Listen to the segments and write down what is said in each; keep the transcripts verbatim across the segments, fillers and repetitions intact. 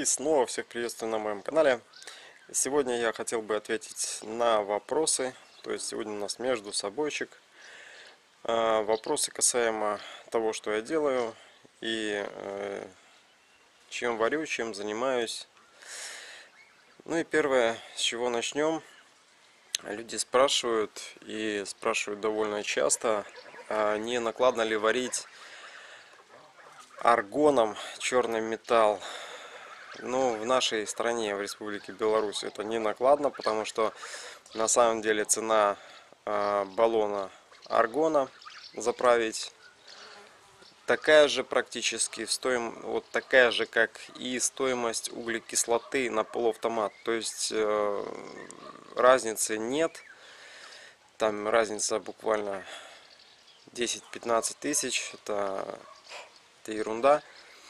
снова всех приветствую на моем канале. Сегодня я хотел бы ответить на вопросы. То есть сегодня у нас между собойчик. Вопросы касаемо того, что я делаю и чем варю, чем занимаюсь. Ну и первое, с чего начнем. Люди спрашивают и спрашивают довольно часто, не накладно ли варить аргоном черный металл. Ну, в нашей стране, в Республике Беларусь, это не накладно, потому что на самом деле цена э, баллона аргона заправить такая же практически, стоим, вот такая же, как и стоимость углекислоты на полуавтомат. То есть э, разницы нет, там разница буквально десять-пятнадцать тысяч, это, это ерунда.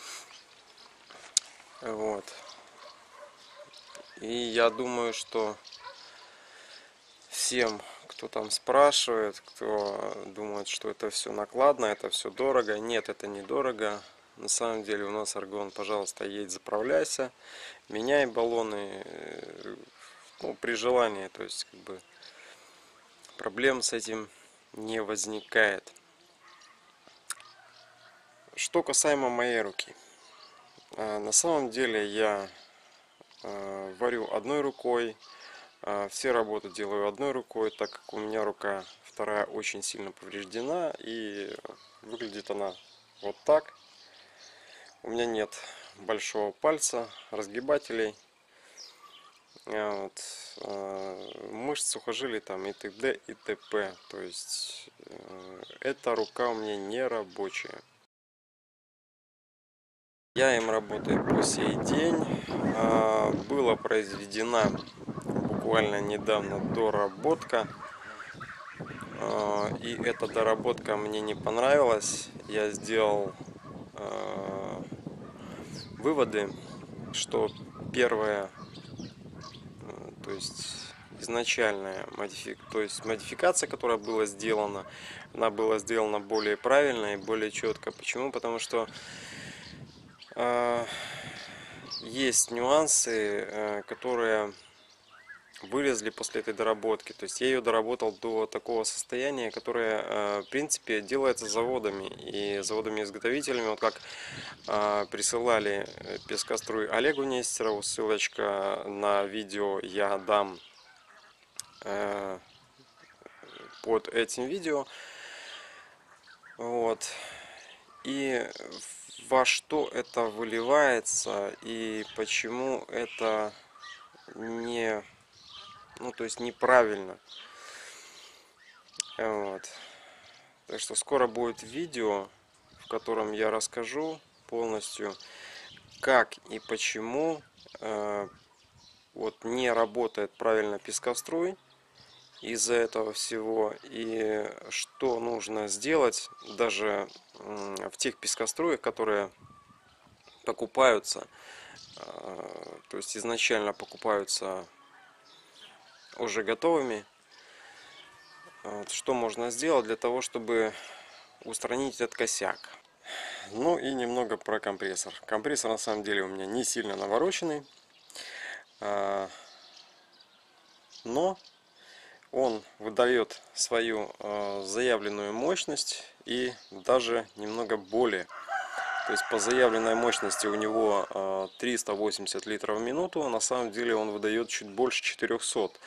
Вот. И я думаю, что всем, кто там спрашивает, кто думает, что это все накладно, это все дорого. Нет, это не дорого. На самом деле у нас аргон, пожалуйста, едь, заправляйся, меняй баллоны, ну, при желании. То есть, как бы, проблем с этим не возникает. Что касаемо моей руки. На самом деле я варю одной рукой. Все работы делаю одной рукой, так как у меня рука вторая очень сильно повреждена, и выглядит она вот так. У меня нет большого пальца, разгибателей, вот, мышц, сухожилий там и т.д. и т.п. То есть эта рука у меня не рабочая. Я им работаю по сей день. Была произведена буквально недавно доработка. И эта доработка мне не понравилась. Я сделал э, выводы, что первое, э, то есть изначальная модифи... то есть модификация, которая была сделана, она была сделана более правильно и более четко. Почему? Потому что э, есть нюансы, э, которые вылезли после этой доработки. То есть я ее доработал до такого состояния, которое в принципе делается заводами и заводами-изготовителями. Вот как присылали пескоструй Олегу Нестерову, ссылочка на видео я дам под этим видео. Вот. И во что это выливается и почему это не ну то есть неправильно. Вот. Так что скоро будет видео, в котором я расскажу полностью, как и почему э, вот не работает правильно пескоструй из-за этого всего, и что нужно сделать даже э, в тех пескоструях, которые покупаются, э, то есть изначально покупаются уже готовыми. Вот, что можно сделать для того, чтобы устранить этот косяк. Ну и немного про компрессор. Компрессор на самом деле у меня не сильно навороченный, но он выдает свою заявленную мощность и даже немного более. То есть по заявленной мощности у него триста восемьдесят литров в минуту, а на самом деле он выдает чуть больше четырёхсот.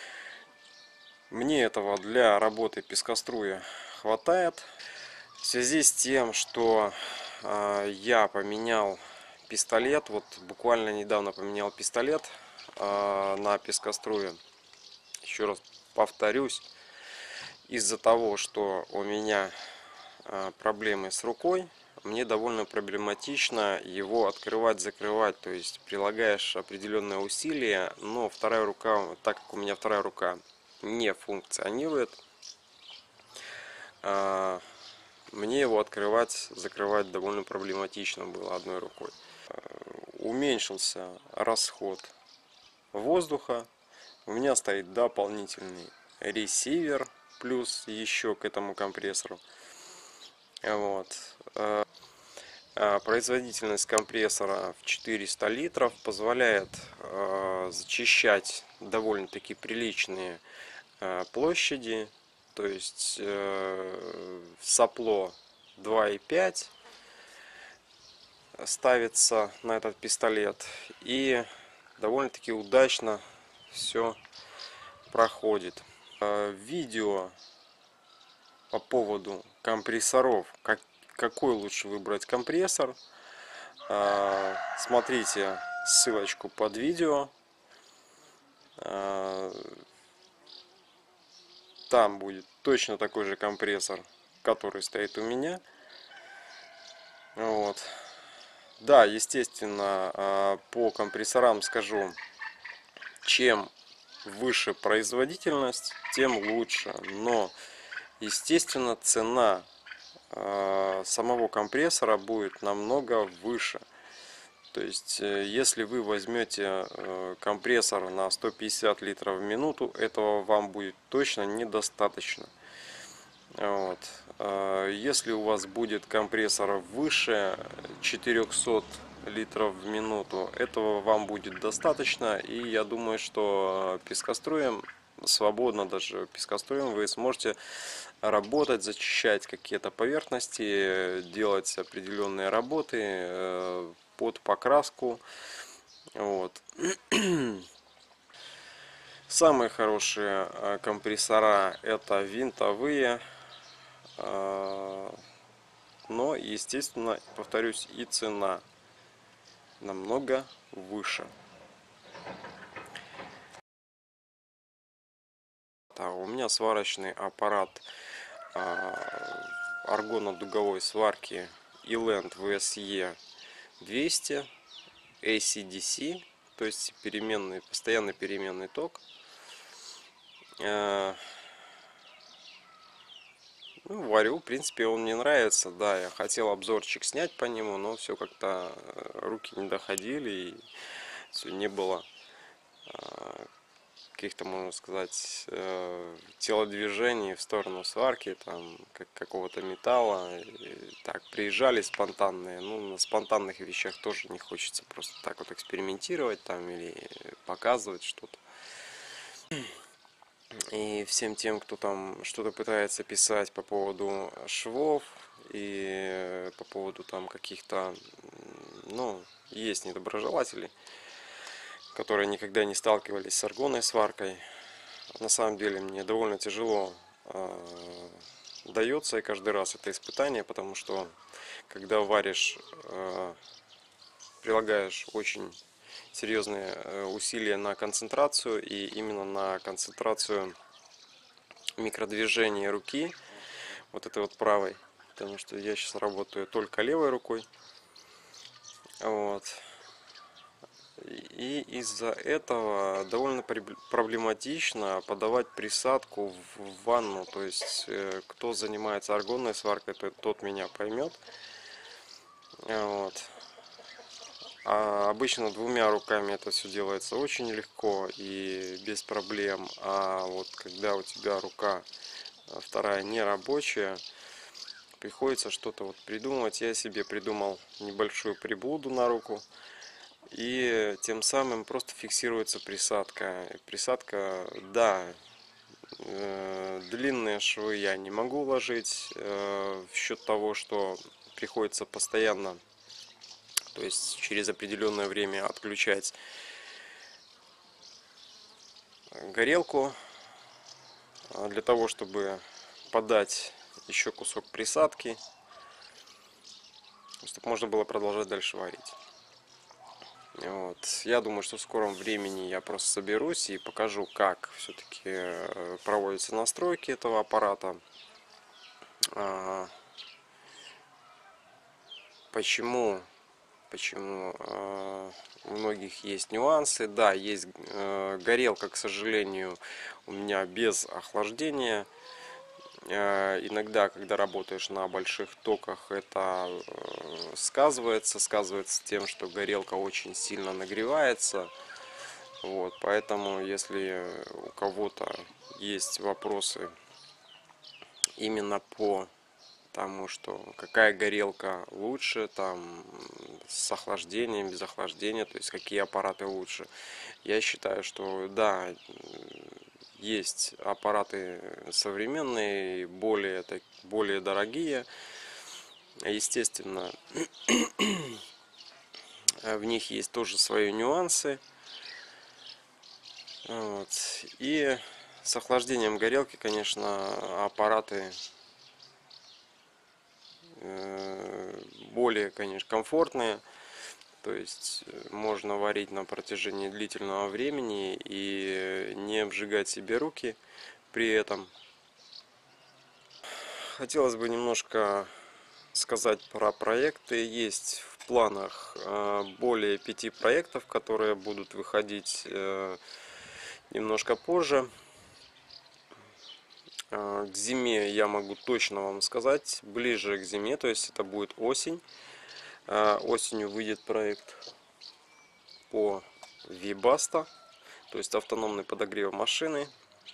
Мне этого для работы пескоструя хватает. В связи с тем, что э, я поменял пистолет, вот буквально недавно поменял пистолет э, на пескоструе, еще раз повторюсь, из-за того, что у меня э, проблемы с рукой, мне довольно проблематично его открывать, закрывать, то есть прилагаешь определенные усилия, но вторая рука, так как у меня вторая рука не функционирует, мне его открывать, закрывать довольно проблематично было одной рукой. Уменьшился расход воздуха. У меня стоит дополнительный ресивер, плюс еще к этому компрессору. Вот. А, Производительность компрессора в четыреста литров позволяет э, зачищать довольно-таки приличные э, площади. То есть э, сопло два и пять ставится на этот пистолет, и довольно-таки удачно все проходит. Э, Видео по поводу компрессоров, как, какой лучше выбрать компрессор, э, смотрите ссылочку под видео. Э, Там будет точно такой же компрессор, который стоит у меня. Вот. Да, естественно, по компрессорам скажу, чем выше производительность, тем лучше. Но, естественно, цена самого компрессора будет намного выше. То есть, если вы возьмете компрессор на сто пятьдесят литров в минуту, этого вам будет точно недостаточно. Вот. Если у вас будет компрессор выше четырехсот литров в минуту, этого вам будет достаточно. И я думаю, что пескоструем, свободно даже пескоструем, вы сможете работать, зачищать какие-то поверхности, делать определенные работы под покраску. Вот. Самые хорошие компрессора — это винтовые. Но, естественно, повторюсь, и цена намного выше. Так, у меня сварочный аппарат аргонно-дуговой сварки Eland ви эс и двести эй си ди си, то есть переменный, постоянный переменный ток. Ну, варю, в принципе, он мне нравится. Да, я хотел обзорчик снять по нему, но все как-то руки не доходили, и все не было каких-то, можно сказать, телодвижений в сторону сварки, там, как какого-то металла. И так, приезжали спонтанные. Ну, на спонтанных вещах тоже не хочется просто так вот экспериментировать там или показывать что-то. И всем тем, кто там что-то пытается писать по поводу швов и по поводу там каких-то, ну, есть недоброжелатели, которые никогда не сталкивались с аргонной сваркой. На самом деле мне довольно тяжело э, дается и каждый раз это испытание, потому что когда варишь, э, прилагаешь очень серьезные усилия на концентрацию, и именно на концентрацию микродвижения руки, вот этой вот правой, потому что я сейчас работаю только левой рукой. Вот. И из-за этого довольно проблематично подавать присадку в ванну. То есть, кто занимается аргонной сваркой, тот меня поймет. Вот. А обычно двумя руками это все делается очень легко и без проблем. А вот когда у тебя рука вторая не рабочая, приходится что-то вот придумывать. Я себе придумал небольшую приблуду на руку, и тем самым просто фиксируется присадка. Присадка, да, длинные швы я не могу уложить в счет того, что приходится постоянно, то есть через определенное время, отключать горелку для того, чтобы подать еще кусок присадки, чтобы можно было продолжать дальше варить. Вот. Я думаю, что в скором времени я просто соберусь и покажу, как все-таки проводятся настройки этого аппарата. Почему, почему у многих есть нюансы. Да, есть горелка, к сожалению, у меня без охлаждения. Иногда, когда работаешь на больших токах, это сказывается, сказывается тем, что горелка очень сильно нагревается. Вот, поэтому, если у кого-то есть вопросы именно по тому, что какая горелка лучше, там, с охлаждением, без охлаждения, то есть какие аппараты лучше. Я считаю, что да, есть аппараты современные, более, так, более дорогие. Естественно, в них есть тоже свои нюансы. Вот. И с охлаждением горелки, конечно, аппараты более, конечно, комфортные. То есть можно варить на протяжении длительного времени и не обжигать себе руки при этом. Хотелось бы немножко сказать про проекты. Есть в планах более пяти проектов, которые будут выходить немножко позже. К зиме я могу точно вам сказать, ближе к зиме, то есть это будет осень. Осенью выйдет проект по Webasto, то есть автономный подогрев машины.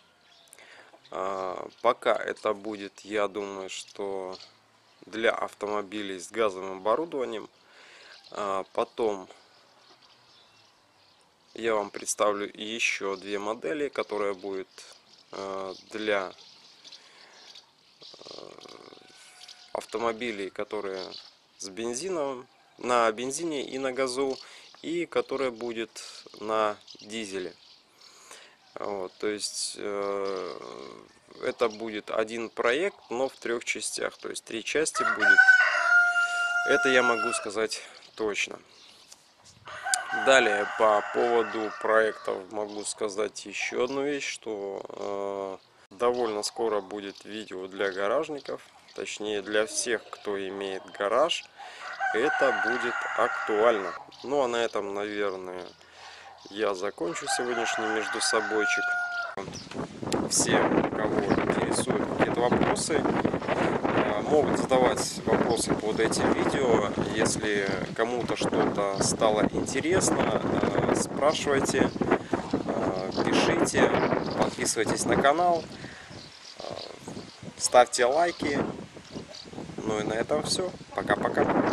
Пока это будет, я думаю, что для автомобилей с газовым оборудованием. Потом я вам представлю еще две модели, которые будут для автомобилей, которые с бензином, на бензине и на газу, и которая будет на дизеле. Вот, то есть э, это будет один проект, но в трех частях, то есть три части будет. Это я могу сказать точно. Далее по поводу проектов могу сказать еще одну вещь, что э, довольно скоро будет видео для гаражников. Точнее, для всех, кто имеет гараж, это будет актуально. Ну а на этом, наверное, я закончу сегодняшний между собойчик. Все, кого интересуют какие-то вопросы, могут задавать вопросы под этим видео. Если кому-то что-то стало интересно, спрашивайте, пишите, подписывайтесь на канал, ставьте лайки. Ну и на этом все. Пока-пока.